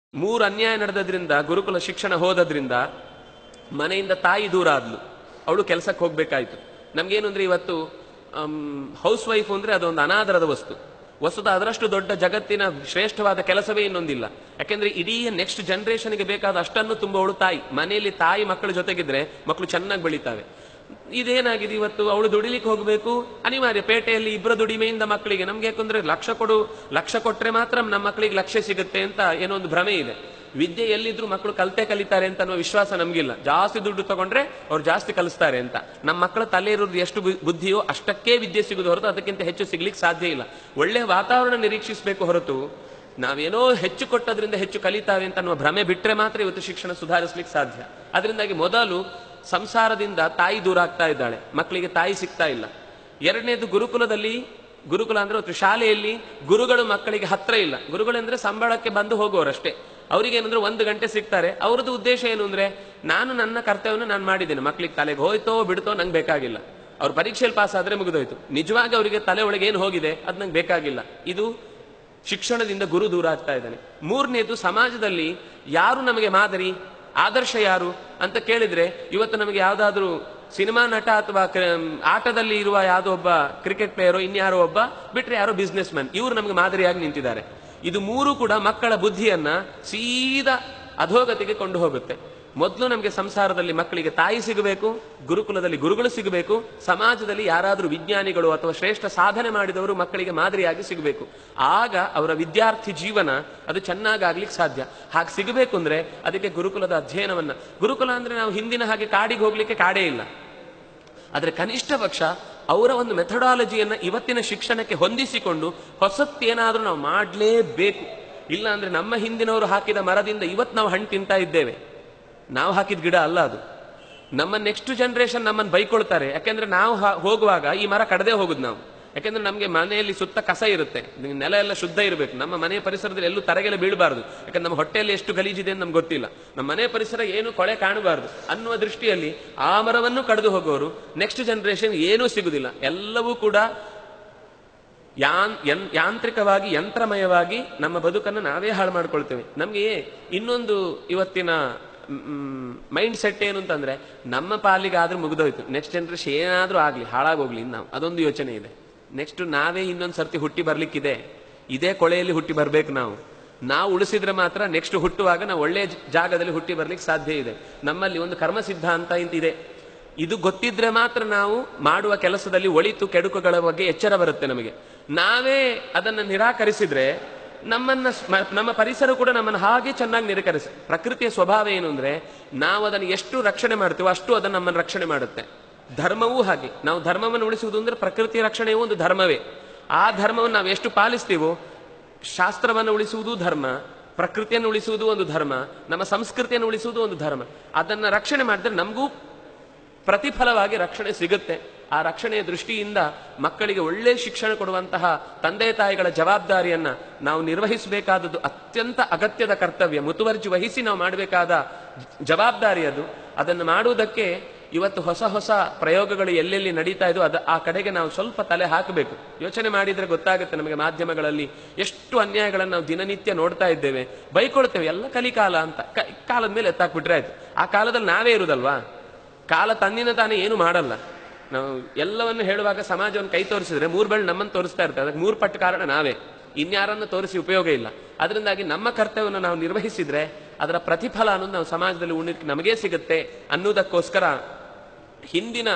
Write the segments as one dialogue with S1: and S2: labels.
S1: ಮೂರು ಅನ್ಯಾಯ ನಡೆದ್ರಿಂದ, ಗುರುಕುಲ ಶಿಕ್ಷಣ ಹೋದ್ರಿಂದ ಮನೆಯಿಂದ ತಾಯಿ ದೂರ ಆದ್ಲು, ಅವಳು ಕೆಲಸಕ್ಕೆ ಹೋಗ್ಬೇಕಾಯ್ತು. ನಮ್ಗೇನು ಅಂದ್ರೆ ಇವತ್ತು ಹೌಸ್ ವೈಫ್ ಅಂದ್ರೆ ಅದೊಂದು ಅನಾದರದ ವಸ್ತು. ವಸ್ತುತ ಅದರಷ್ಟು ದೊಡ್ಡ ಜಗತ್ತಿನ ಶ್ರೇಷ್ಠವಾದ ಕೆಲಸವೇ ಇನ್ನೊಂದಿಲ್ಲ. ಯಾಕೆಂದ್ರೆ ಇಡೀ ನೆಕ್ಸ್ಟ್ ಜನರೇಷನ್ಗೆ ಬೇಕಾದ ಅಷ್ಟನ್ನು ತುಂಬವಳು ತಾಯಿ. ಮನೆಯಲ್ಲಿ ತಾಯಿ ಮಕ್ಕಳ ಜೊತೆಗಿದ್ರೆ ಮಕ್ಕಳು ಚೆನ್ನಾಗಿ ಬೆಳೀತಾವೆ. ಇದೇನಾಗಿದೆ ಇವತ್ತು, ಅವಳು ದುಡಿಲಿಕ್ಕೆ ಹೋಗ್ಬೇಕು, ಅನಿವಾರ್ಯ. ಪೇಟೆಯಲ್ಲಿ ಇಬ್ಬರ ದುಡಿಮೆಯಿಂದ ಮಕ್ಕಳಿಗೆ, ನಮ್ಗೆ ಯಾಕಂದ್ರೆ ಲಕ್ಷ ಕೊಟ್ರೆ ಮಾತ್ರ ನಮ್ಮ ಮಕ್ಕಳಿಗೆ ಲಕ್ಷ್ಯ ಸಿಗುತ್ತೆ ಅಂತ ಏನೋ ಒಂದು ಭ್ರಮೆ ಇದೆ. ವಿದ್ಯೆ ಎಲ್ಲಿದ್ರು ಮಕ್ಕಳು ಕಲಿತಾರೆ ಅಂತ ಅನ್ನೋ ವಿಶ್ವಾಸ ನಮ್ಗಿಲ್ಲ. ಜಾಸ್ತಿ ದುಡ್ಡು ತಗೊಂಡ್ರೆ ಅವ್ರು ಜಾಸ್ತಿ ಕಲಿಸ್ತಾರೆ ಅಂತ. ನಮ್ಮ ಮಕ್ಕಳ ತಲೆ ಇರೋದು ಎಷ್ಟು ಬುದ್ಧಿಯೋ ಅಷ್ಟಕ್ಕೆ ವಿದ್ಯೆ ಸಿಗುದು ಹೊರತು ಅದಕ್ಕಿಂತ ಹೆಚ್ಚು ಸಿಗ್ಲಿಕ್ಕೆ ಸಾಧ್ಯ ಇಲ್ಲ. ಒಳ್ಳೆ ವಾತಾವರಣ ನಿರೀಕ್ಷಿಸಬೇಕು ಹೊರತು ನಾವೇನೋ ಹೆಚ್ಚು ಕೊಟ್ಟದ್ರಿಂದ ಹೆಚ್ಚು ಕಲಿತಾವೆ ಅಂತ ಅನ್ನುವ ಭ್ರಮೆ ಬಿಟ್ರೆ ಮಾತ್ರ ಇವತ್ತು ಶಿಕ್ಷಣ ಸುಧಾರಿಸ್ಲಿಕ್ಕೆ ಸಾಧ್ಯ. ಅದರಿಂದಾಗಿ ಮೊದಲು ಸಂಸಾರದಿಂದ ತಾಯಿ ದೂರ ಆಗ್ತಾ ಇದ್ದಾಳೆ, ಮಕ್ಕಳಿಗೆ ತಾಯಿ ಸಿಗ್ತಾ ಇಲ್ಲ. ಎರಡನೇದು, ಗುರುಕುಲ ಅಂದ್ರೆ ಒಂದು ಶಾಲೆಯಲ್ಲಿ ಗುರುಗಳು ಮಕ್ಕಳಿಗೆ ಹತ್ರ ಇಲ್ಲ. ಗುರುಗಳಂದ್ರೆ ಸಂಬಳಕ್ಕೆ ಬಂದು ಹೋಗೋರಷ್ಟೇ. ಅವ್ರಿಗೇನಂದ್ರೆ 1 ಗಂಟೆ ಸಿಗ್ತಾರೆ. ಅವ್ರದ್ದು ಉದ್ದೇಶ ಏನು ಅಂದ್ರೆ, ನಾನು ನನ್ನ ಕರ್ತವ್ಯವನ್ನು ನಾನು ಮಾಡಿದ್ದೇನೆ, ಮಕ್ಕಳಿಗೆ ತಲೆಗೆ ಹೋಯ್ತೋ ಬಿಡ್ತೋ ನಂಗೆ ಬೇಕಾಗಿಲ್ಲ, ಅವ್ರ ಪರೀಕ್ಷೆಯಲ್ಲಿ ಪಾಸ್ ಆದ್ರೆ ಮುಗಿದೋಯ್ತು. ನಿಜವಾಗಿ ಅವರಿಗೆ ತಲೆ ಒಳಗೆ ಏನು ಹೋಗಿದೆ ಅದು ನಂಗೆ ಬೇಕಾಗಿಲ್ಲ. ಇದು ಶಿಕ್ಷಣದಿಂದ ಗುರು ದೂರ ಆಗ್ತಾ ಇದ್ದಾನೆ. ಮೂರನೇದು, ಸಮಾಜದಲ್ಲಿ ಯಾರು ನಮಗೆ ಮಾದರಿ, ಆದರ್ಶ ಯಾರು ಅಂತ ಕೇಳಿದ್ರೆ ಇವತ್ತು ನಮಗೆ ಯಾವ್ದಾದ್ರು ಸಿನಿಮಾ ನಟ ಅಥವಾ ಆಟದಲ್ಲಿ ಇರುವ ಯಾವುದೋ ಒಬ್ಬ ಕ್ರಿಕೆಟ್ ಪ್ಲೇಯರೋ ಇನ್ಯಾರೋ ಒಬ್ಬ ಬಿಟ್ರೆ ಯಾರೋ ಬಿಸ್ನೆಸ್ ಮ್ಯಾನ್, ಇವರು ನಮಗೆ ಮಾದರಿಯಾಗಿ ನಿಂತಿದ್ದಾರೆ. ಇದು ಮೂರು ಕೂಡ ಮಕ್ಕಳ ಬುದ್ಧಿಯನ್ನ ಸೀದಾ ಅಧೋಗತಿಗೆ ಕೊಂಡು ಹೋಗುತ್ತೆ. ಮೊದಲು ನಮಗೆ ಸಂಸಾರದಲ್ಲಿ ಮಕ್ಕಳಿಗೆ ತಾಯಿ ಸಿಗಬೇಕು, ಗುರುಕುಲದಲ್ಲಿ ಗುರುಗಳು ಸಿಗಬೇಕು, ಸಮಾಜದಲ್ಲಿ ಯಾರಾದರೂ ವಿಜ್ಞಾನಿಗಳು ಅಥವಾ ಶ್ರೇಷ್ಠ ಸಾಧನೆ ಮಾಡಿದವರು ಮಕ್ಕಳಿಗೆ ಮಾದರಿಯಾಗಿ ಸಿಗಬೇಕು. ಆಗ ಅವರ ವಿದ್ಯಾರ್ಥಿ ಜೀವನ ಅದು ಚೆನ್ನಾಗಾಗ್ಲಿಕ್ಕೆ ಸಾಧ್ಯ. ಹಾಗೆ ಸಿಗಬೇಕು ಅಂದ್ರೆ ಅದಕ್ಕೆ ಗುರುಕುಲದ ಅಧ್ಯಯನವನ್ನ, ಗುರುಕುಲ ಅಂದ್ರೆ ನಾವು ಹಿಂದಿನ ಹಾಗೆ ಕಾಡಿಗೆ ಹೋಗ್ಲಿಕ್ಕೆ ಕಾಡೇ ಇಲ್ಲ, ಆದ್ರೆ ಕನಿಷ್ಠ ಪಕ್ಷ ಅವರ ಒಂದು ಮೆಥಡಾಲಜಿಯನ್ನ ಇವತ್ತಿನ ಶಿಕ್ಷಣಕ್ಕೆ ಹೊಂದಿಸಿಕೊಂಡು ಹೊಸತ್ತೇನಾದ್ರೂ ನಾವು ಮಾಡಲೇಬೇಕು. ಇಲ್ಲ ಅಂದ್ರೆ ನಮ್ಮ ಹಿಂದಿನವರು ಹಾಕಿದ ಮರದಿಂದ ಇವತ್ತು ನಾವು ಹಣ್ಣು ತಿಂತಾ ಇದ್ದೇವೆ. ನಾವು ಹಾಕಿದ ಗಿಡ ಅಲ್ಲ ಅದು. ನಮ್ಮ ನೆಕ್ಸ್ಟ್ ಜನರೇಷನ್ ನಮ್ಮನ್ನು ಬೈಕೊಳ್ತಾರೆ. ಯಾಕೆಂದ್ರೆ ನಾವು ಹೋಗುವಾಗ ಈ ಮರ ಕಡದೇ ಹೋಗುದು ನಾವು. ಯಾಕೆಂದ್ರೆ ನಮಗೆ ಮನೆಯಲ್ಲಿ ಸುತ್ತ ಕಸ ಇರುತ್ತೆ, ನೆಲ ಎಲ್ಲ ಶುದ್ಧ ಇರಬೇಕು. ನಮ್ಮ ಮನೆಯ ಪರಿಸರದಲ್ಲಿ ಎಲ್ಲೂ ತರಗೆಲ್ಲ ಬೀಳಬಾರ್ದು. ಯಾಕಂದ್ರೆ ನಮ್ಮ ಹೊಟ್ಟೆಯಲ್ಲಿ ಎಷ್ಟು ಗಲೀಜಿದೆ ಅಂತ ನಮ್ಗೆ ಗೊತ್ತಿಲ್ಲ. ನಮ್ಮ ಮನೆ ಪರಿಸರ ಏನು ಕೊಳೆ ಕಾಣಬಾರ್ದು ಅನ್ನುವ ದೃಷ್ಟಿಯಲ್ಲಿ ಆ ಮರವನ್ನು ಕಡಿದು ಹೋಗೋರು ನೆಕ್ಸ್ಟ್ ಜನರೇಷನ್ ಏನೂ ಸಿಗುದಿಲ್ಲ. ಎಲ್ಲವೂ ಕೂಡ ಯಾಂತ್ರಿಕವಾಗಿ ಯಂತ್ರಮಯವಾಗಿ ನಮ್ಮ ಬದುಕನ್ನು ನಾವೇ ಹಾಳು ಮಾಡ್ಕೊಳ್ತೇವೆ. ನಮ್ಗೆ ಇನ್ನೊಂದು ಇವತ್ತಿನ ಮೈಂಡ್ ಸೆಟ್ ಏನು ಅಂತಂದ್ರೆ, ನಮ್ಮ ಪಾಲಿಗೆ ಆದ್ರೂ ಮುಗಿದೋಯ್ತು, ನೆಕ್ಸ್ಟ್ ಜನರೇಷನ್ ಏನಾದ್ರೂ ಆಗ್ಲಿ ಹಾಳಾಗೋಗ್ಲಿ ನಾವು, ಅದೊಂದು ಯೋಚನೆ ಇದೆ. ನೆಕ್ಸ್ಟ್ ನಾವೇ ಇನ್ನೊಂದು ಸರ್ತಿ ಹುಟ್ಟಿ ಬರ್ಲಿಕ್ಕಿದೆ, ಇದೇ ಕೊಳೆಯಲ್ಲಿ ಹುಟ್ಟಿ ಬರ್ಬೇಕು. ನಾವು ಉಳಿಸಿದ್ರೆ ಮಾತ್ರ ನೆಕ್ಸ್ಟ್ ಹುಟ್ಟುವಾಗ ನಾವು ಒಳ್ಳೆಯ ಜಾಗದಲ್ಲಿ ಹುಟ್ಟಿ ಬರ್ಲಿಕ್ಕೆ ಸಾಧ್ಯ ಇದೆ. ನಮ್ಮಲ್ಲಿ ಒಂದು ಕರ್ಮ ಸಿದ್ಧಾಂತ ಇಂತಿದೆ. ಇದು ಗೊತ್ತಿದ್ರೆ ಮಾತ್ರ ನಾವು ಮಾಡುವ ಕೆಲಸದಲ್ಲಿ ಒಳಿತು ಕೆಡುಕುಗಳ ಬಗ್ಗೆ ಎಚ್ಚರ ಬರುತ್ತೆ ನಮಗೆ. ನಾವೇ ಅದನ್ನು ನಿರಾಕರಿಸಿದ್ರೆ ನಮ್ಮ ಪರಿಸರ ಕೂಡ ನಮ್ಮನ್ನು ಹಾಗೆ ಚೆನ್ನಾಗಿ ನಿರಾಕರಿಸಿ. ಪ್ರಕೃತಿಯ ಸ್ವಭಾವ ಏನು ಅಂದ್ರೆ, ನಾವು ಅದನ್ನು ಎಷ್ಟು ರಕ್ಷಣೆ ಮಾಡ್ತೀವೋ ಅಷ್ಟು ಅದನ್ನು ನಮ್ಮನ್ನು ರಕ್ಷಣೆ ಮಾಡುತ್ತೆ. ಧರ್ಮವೂ ಹಾಗೆ. ನಾವು ಧರ್ಮವನ್ನು ಉಳಿಸುವುದು ಅಂದ್ರೆ ಪ್ರಕೃತಿಯ ರಕ್ಷಣೆಯೂ ಒಂದು ಧರ್ಮವೇ. ಆ ಧರ್ಮವನ್ನು ನಾವು ಎಷ್ಟು ಪಾಲಿಸ್ತೀವೋ, ಶಾಸ್ತ್ರವನ್ನು ಉಳಿಸುವುದು ಧರ್ಮ, ಪ್ರಕೃತಿಯನ್ನು ಉಳಿಸುವುದು ಒಂದು ಧರ್ಮ, ನಮ್ಮ ಸಂಸ್ಕೃತಿಯನ್ನು ಉಳಿಸುವುದು ಒಂದು ಧರ್ಮ. ಅದನ್ನ ರಕ್ಷಣೆ ಮಾಡಿದ್ರೆ ನಮಗೂ ಪ್ರತಿಫಲವಾಗಿ ರಕ್ಷಣೆ ಸಿಗುತ್ತೆ. ಆ ರಕ್ಷಣೆಯ ದೃಷ್ಟಿಯಿಂದ ಮಕ್ಕಳಿಗೆ ಒಳ್ಳೆ ಶಿಕ್ಷಣ ಕೊಡುವಂತಹ ತಂದೆ ತಾಯಿಗಳ ಜವಾಬ್ದಾರಿಯನ್ನ ನಾವು ನಿರ್ವಹಿಸಬೇಕಾದದ್ದು ಅತ್ಯಂತ ಅಗತ್ಯದ ಕರ್ತವ್ಯ. ಮುತುವರ್ಜಿ ವಹಿಸಿ ನಾವು ಮಾಡಬೇಕಾದ ಜವಾಬ್ದಾರಿ ಅದು. ಅದನ್ನು ಮಾಡುವುದಕ್ಕೆ ಇವತ್ತು ಹೊಸ ಪ್ರಯೋಗಗಳು ಎಲ್ಲೆಲ್ಲಿ ನಡೀತಾ ಇದೋ ಆ ಕಡೆಗೆ ನಾವು ಸ್ವಲ್ಪ ತಲೆ ಹಾಕಬೇಕು. ಯೋಚನೆ ಮಾಡಿದ್ರೆ ಗೊತ್ತಾಗುತ್ತೆ ನಮಗೆ, ಮಾಧ್ಯಮಗಳಲ್ಲಿ ಎಷ್ಟು ಅನ್ಯಾಯಗಳನ್ನು ನಾವು ದಿನನಿತ್ಯ ನೋಡ್ತಾ ಇದ್ದೇವೆ. ಬೈಕೊಳ್ತೇವೆ, ಎಲ್ಲ ಕಲಿಕಾಲ ಅಂತ. ಕಾಲದ ಮೇಲೆ ಎತ್ತಾಕ್ಬಿಟ್ರೆ ಆಯ್ತು. ಆ ಕಾಲದಲ್ಲಿ ನಾವೇ ಇರುದಲ್ವಾ, ಕಾಲ ತನ್ನಿನ ತಾನೇ ಏನು ಮಾಡಲ್ಲ. ನಾವು ಎಲ್ಲವನ್ನು ಹೇಳುವಾಗ ಸಮಾಜವನ್ನು ಕೈ ತೋರಿಸಿದ್ರೆ 3 ಬೆಳ್ಳು ನಮ್ಮನ್ನು ತೋರಿಸ್ತಾ ಇರ್ತದೆ. ಅದಕ್ಕೆ 3 ಪಟ್ಟು ಕಾರಣ ನಾವೇ, ಇನ್ಯಾರನ್ನು ತೋರಿಸಿ ಉಪಯೋಗ ಇಲ್ಲ. ಅದರಿಂದಾಗಿ ನಮ್ಮ ಕರ್ತವ್ಯವನ್ನು ನಾವು ನಿರ್ವಹಿಸಿದ್ರೆ ಅದರ ಪ್ರತಿಫಲ ಅನ್ನೋದು ನಾವು ಸಮಾಜದಲ್ಲಿ ಉಣ್ಣಕ್ಕೆ ನಮಗೇ ಸಿಗುತ್ತೆ ಅನ್ನೋದಕ್ಕೋಸ್ಕರ ಹಿಂದಿನ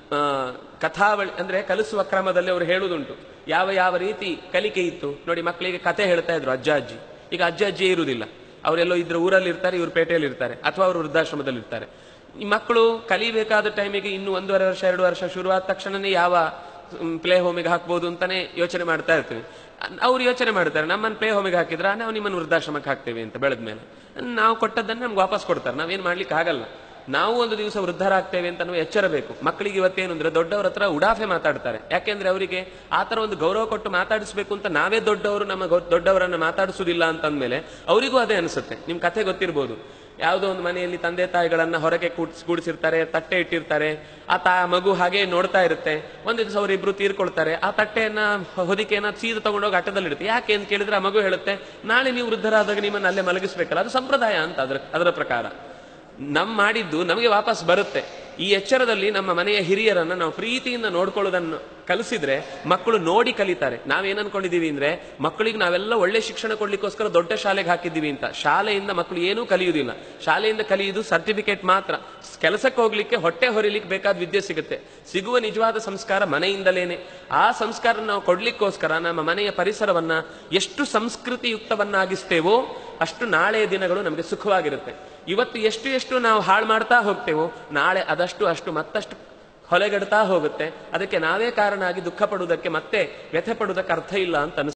S1: ಕಥಾವಳಿ ಅಂದ್ರೆ ಕಲಿಸುವ ಕ್ರಮದಲ್ಲಿ ಅವರು ಹೇಳುವುದುಂಟು. ಯಾವ ರೀತಿ ಕಲಿಕೆ ಇತ್ತು ನೋಡಿ. ಮಕ್ಕಳಿಗೆ ಕಥೆ ಹೇಳ್ತಾ ಇದ್ರು ಅಜ್ಜ ಅಜ್ಜಿ. ಈಗ ಅಜ್ಜ ಅಜ್ಜಿ ಇರುವುದಿಲ್ಲ, ಅವರೆಲ್ಲೋ ಇದ್ರ ಊರಲ್ಲಿ ಇರ್ತಾರೆ, ಇವ್ರು ಪೇಟೆಯಲ್ಲಿ ಇರ್ತಾರೆ, ಅಥವಾ ಅವರು ವೃದ್ಧಾಶ್ರಮದಲ್ಲಿ ಇರ್ತಾರೆ. ಈ ಮಕ್ಕಳು ಕಲಿಬೇಕಾದ ಟೈಮಿಗೆ ಇನ್ನು 1.5 ವರ್ಷ 2 ವರ್ಷ ಶುರುವಾದ ತಕ್ಷಣನೇ ಯಾವ ಪ್ಲೇ ಹೋಮಿಗೆ ಹಾಕ್ಬೋದು ಅಂತಾನೆ ಯೋಚನೆ ಮಾಡ್ತಾ ಇರ್ತೀವಿ. ಅವ್ರು ಯೋಚನೆ ಮಾಡ್ತಾರೆ, ನಮ್ಮನ್ನು ಪ್ಲೇ ಹೋಮಿಗೆ ಹಾಕಿದ್ರ ನಾವು ನಿಮ್ಮನ್ನು ವೃದ್ಧಾಶ್ರಮಕ್ಕೆ ಹಾಕ್ತೇವೆ ಅಂತ. ಬೆಳೆದ ಮೇಲೆ ನಾವು ಕೊಟ್ಟದ್ದನ್ನು ನಮ್ಗೆ ವಾಪಸ್ ಕೊಡ್ತಾರೆ, ನಾವೇನ್ ಮಾಡ್ಲಿಕ್ಕೆ ಆಗಲ್ಲ. ನಾವು ಒಂದು ದಿವಸ ವೃದ್ಧರಾಗ್ತೇವೆ ಅಂತ ನಾವು ಎಚ್ಚರಬೇಕು. ಮಕ್ಕಳಿಗೆ ಇವತ್ತೇನು ಅಂದ್ರೆ ದೊಡ್ಡವರ ಹತ್ರ ಉಡಾಫೆ ಮಾತಾಡ್ತಾರೆ. ಯಾಕೆಂದ್ರೆ ಅವರಿಗೆ ಆತರ ಒಂದು ಗೌರವ ಕೊಟ್ಟು ಮಾತಾಡಿಸ್ಬೇಕು ಅಂತ ನಾವೇ ದೊಡ್ಡವರು ನಮ್ಮ ದೊಡ್ಡವರನ್ನ ಮಾತಾಡಿಸುವುದಿಲ್ಲ ಅಂತಂದ್ಮೇಲೆ ಅವರಿಗೂ ಅದೇ ಅನಿಸುತ್ತೆ. ನಿಮ್ ಕಥೆ ಗೊತ್ತಿರ್ಬೋದು, ಯಾವುದೋ ಒಂದು ಮನೆಯಲ್ಲಿ ತಂದೆ ತಾಯಿಗಳನ್ನ ಹೊರಗೆ ಕೂಡಿಸಿರ್ತಾರೆ, ತಟ್ಟೆ ಇಟ್ಟಿರ್ತಾರೆ, ಮಗು ಹಾಗೆ ನೋಡ್ತಾ ಇರುತ್ತೆ. ಒಂದು ದಿವಸ ಅವರಿಬ್ರು ತೀರ್ಕೊಳ್ತಾರೆ. ಆ ತಟ್ಟೆಯನ್ನ ಹೊದಿಕೆಯನ್ನ ಸೀದಾ ತಗೊಂಡೋಗಿ ಅಟ್ಟದಲ್ಲಿಡುತ್ತೆ. ಯಾಕೆ ಅಂತ ಕೇಳಿದ್ರೆ ಆ ಮಗು ಹೇಳುತ್ತೆ, ನಾಳೆ ನೀವು ವೃದ್ಧರಾದಾಗ ನಿಮ್ಮನ್ನ ಅಲ್ಲೇ ಮಲಗಿಸ್ಬೇಕಲ್ಲ, ಅದು ಸಂಪ್ರದಾಯ ಅಂತ ಅದರ ಪ್ರಕಾರ ಮಾಡಿದ್ದು ನಮಗೆ ವಾಪಸ್ ಬರುತ್ತೆ. ಈ ಎಚ್ಚರದಲ್ಲಿ ನಮ್ಮ ಮನೆಯ ಹಿರಿಯರನ್ನ ನಾವು ಪ್ರೀತಿಯಿಂದ ನೋಡ್ಕೊಳ್ಳೋದನ್ನು ಕಲಿಸಿದ್ರೆ ಮಕ್ಕಳು ನೋಡಿ ಕಲಿತಾರೆ. ನಾವೇನ್ ಅನ್ಕೊಂಡಿದೀವಿ ಅಂದ್ರೆ ಮಕ್ಕಳಿಗೆ ನಾವೆಲ್ಲ ಒಳ್ಳೆ ಶಿಕ್ಷಣ ಕೊಡ್ಲಿಕ್ಕೋಸ್ಕರ ದೊಡ್ಡ ಶಾಲೆಗೆ ಹಾಕಿದ್ದೀವಿ ಅಂತ. ಶಾಲೆಯಿಂದ ಮಕ್ಕಳು ಏನೂ ಕಲಿಯುವುದಿಲ್ಲ. ಶಾಲೆಯಿಂದ ಕಲಿಯುವುದು ಸರ್ಟಿಫಿಕೇಟ್ ಮಾತ್ರ. ಕೆಲಸಕ್ಕೆ ಹೋಗ್ಲಿಕ್ಕೆ, ಹೊಟ್ಟೆ ಹೊರಿಲಿಕ್ಕೆ ಬೇಕಾದ ವಿದ್ಯೆ ಸಿಗುತ್ತೆ. ಸಿಗುವ ನಿಜವಾದ ಸಂಸ್ಕಾರ ಮನೆಯಿಂದಲೇನೆ. ಆ ಸಂಸ್ಕಾರ ನಾವು ಕೊಡ್ಲಿಕ್ಕೋಸ್ಕರ ನಮ್ಮ ಮನೆಯ ಪರಿಸರವನ್ನ ಎಷ್ಟು ಸಂಸ್ಕೃತಿಯುಕ್ತವನ್ನಾಗಿಸ್ತೇವೋ ಅಷ್ಟು ನಾಳೆಯ ದಿನಗಳು ನಮಗೆ ಸುಖವಾಗಿರುತ್ತೆ. ಇವತ್ತು ಎಷ್ಟು ನಾವು ಹಾಳು ಮಾಡ್ತಾ ಹೋಗ್ತೇವೋ ನಾಳೆ ಅಷ್ಟು ಮತ್ತಷ್ಟು ಹೊಲೆಗಡ್ತಾ ಹೋಗುತ್ತೆ. ಅದಕ್ಕೆ ನಾವೇ ಕಾರಣ ಆಗಿ ದುಃಖ ಪಡುವುದಕ್ಕೆ, ಮತ್ತೆ ವ್ಯಥೆ ಪಡುವುದಕ್ಕೆ ಅರ್ಥ ಇಲ್ಲ ಅಂತ